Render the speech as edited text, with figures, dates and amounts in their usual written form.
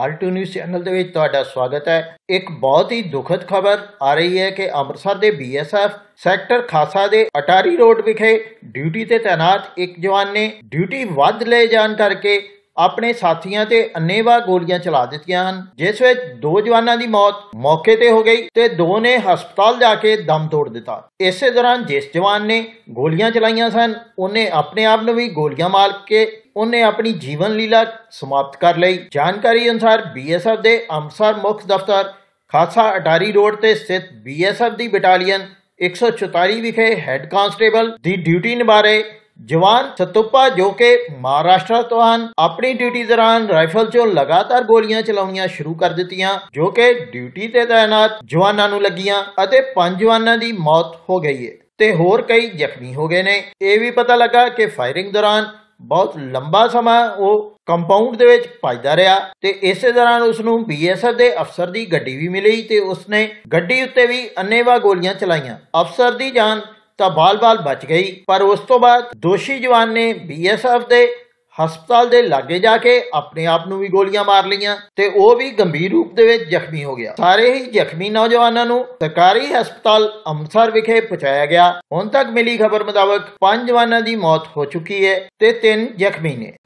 Alto news channel ਦੇ ਵਿੱਚ ਤੁਹਾਡਾ ਸਵਾਗਤ ਹੈ। ਇੱਕ ਬਹੁਤ ਹੀ ਦੁਖਦ ਖਬਰ ਆ ਰਹੀ ਹੈ ਕਿ ਅੰਮ੍ਰਿਤਸਰ ਦੇ ਬੀਐਸਐਫ ਸੈਕਟਰ ਖਾਸਾ ਦੇ ਅਟਾਰੀ ਰੋਡ ਵਿਖੇ ਡਿਊਟੀ ਤੇ ਤੈਨਾਤ ਇੱਕ ਜਵਾਨ ਨੇ ਡਿਊਟੀ ਵੱਧ ਲੈ ਜਾਣ ਕਰਕੇ ਆਪਣੇ ਸਾਥੀਆਂ ਤੇ ਅੰਨ੍ਹੇਵਾਹ ਗੋਲੀਆਂ ਚਲਾ ਦਿੱਤੀਆਂ ਹਨ, ਜਿਸ ਵਿੱਚ 2 ਜਵਾਨਾਂ ਦੀ ਮੌਤ ਮੌਕੇ ਤੇ ਹੋ ਗਈ ਤੇ 2 ਨੇ ਹਸਪਤਾਲ ਜਾ ਕੇ ਦਮ ਤੋੜ ਦਿੱਤਾ। ਇਸੇ ਦੌਰਾਨ ਜਿਸ ਜਵਾਨ ਨੇ ਗੋਲੀਆਂ ਚਲਾਈਆਂ ਸਨ ਉਹਨੇ ਆਪਣੇ ਆਪ ਨੂੰ ਵੀ ਗੋਲੀਆਂ ਮਾਰ ਕੇ ਉਹਨੇ ਆਪਣੀ ਜੀਵਨ ਲੀਲਾ ਸਮਾਪਤ ਕਰ ਲਈ। ਜਾਣਕਾਰੀ ਅਨੁਸਾਰ ਬੀਐਸਐਫ ਦੇ ਅੰਮ੍ਰਿਤਸਰ ਮੁੱਖ ਦਫ਼ਤਰ ਖਾਸਾ ਅਟਾਰੀ ਰੋਡ ਤੇ ਸਥਿਤ ਬੀਐਸਐਫ ਦੀ ਬਟਾਲੀਅਨ 144 ਵਿਖੇ ਹੈੱਡ ਕਾਂਸਟੇਬਲ ਦੀ ਡਿਊਟੀ ਨਿਭਾ ਰਹੇ जवान सतुप्पा जो कि महाराष्ट्र तो ਹਨ अपनी ड्यूटी दौरान राइफल चों लगातार गोलियां चलाउणियां शुरू कर दित्तियां जो कि ड्यूटी ते तैनात जवानां नूं लगियां ਅਤੇ 5 जवानां ਦੀ मौत हो गई है ਤੇ ਹੋਰ ਕਈ ਜ਼ਖਮੀ ਹੋ ਗਏ ਨੇ। ਇਹ ਵੀ ਪਤਾ ਲੱਗਾ ਕਿ ਫਾਇਰਿੰਗ ਦੌਰਾਨ ਬਹੁਤ ਲੰਬਾ ਸਮਾਂ ਉਹ ਕੰਪਾਊਂਡ ਦੇ ਵਿੱਚ ਭੱਜਦਾ ਰਿਹਾ ਤੇ ਇਸੇ ਦੌਰਾਨ ਉਸ ਨੂੰ ਬੀਐਸਐਫ ਦੇ ਅਫਸਰ ਦੀ ਗੱਡੀ ਵੀ ਮਿਲੀ ਤੇ ਉਸਨੇ ਗੱਡੀ ਉੱਤੇ ਵੀ ਅੰਨ੍ਹੇਵਾਹ ਗੋਲੀਆਂ ਚਲਾਈਆਂ। ਅਫਸਰ ਦੀ ਜਾਨ ਤਾਂ ਬਾਲ-ਬਾਲ ਬਚ ਗਈ, ਪਰ ਉਸ ਤੋਂ ਬਾਅਦ ਦੋਸ਼ੀ ਜਵਾਨ ਨੇ ਬੀਐਸਐਫ ਦੇ ਹਸਪਤਾਲ ਦੇ ਲਾਗੇ ਜਾ ਕੇ ਆਪਣੇ ਆਪ ਨੂੰ ਵੀ ਗੋਲੀਆਂ ਮਾਰ ਲਈਆਂ ਤੇ ਉਹ ਵੀ ਗੰਭੀਰ ਰੂਪ ਦੇ ਵਿੱਚ ਜ਼ਖਮੀ ਹੋ ਗਿਆ। ਸਾਰੇ ਹੀ ਜ਼ਖਮੀ ਨੌਜਵਾਨਾਂ ਨੂੰ ਸਰਕਾਰੀ ਹਸਪਤਾਲ ਅੰਮ੍ਰਿਤਸਰ ਵਿਖੇ ਪਹੁੰਚਾਇਆ ਗਿਆ। ਹੁਣ ਤੱਕ ਮਿਲੀ ਖਬਰ ਮੁਤਾਬਕ 5 ਜਵਾਨਾਂ ਦੀ ਮੌਤ ਹੋ ਚੁੱਕੀ ਹੈ ਤੇ 3 ਜ਼ਖਮੀ ਨੇ।